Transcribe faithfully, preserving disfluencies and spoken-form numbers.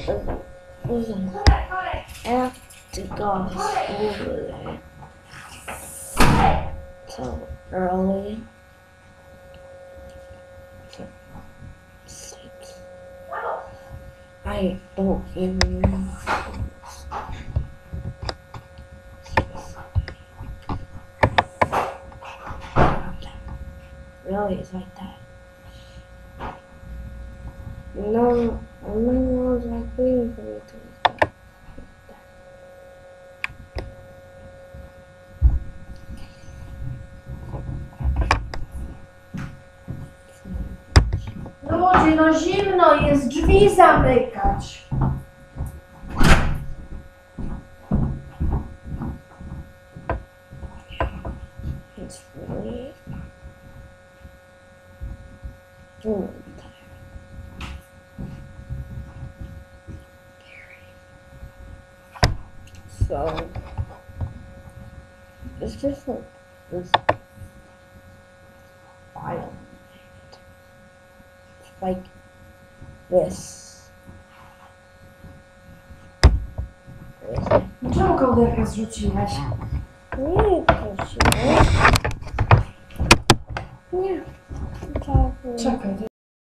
I have to go to school today. So early. So six. I don't even know. Really, it's like that. No, I was like waiting for me to stop. Ludzie, no zimno jest, drzwi zamykać. It's really really tired. So it's just like this file. It's like this. Czemu kołderkę zrzuciłeś? Nie, proszę. Nie. Czekaj.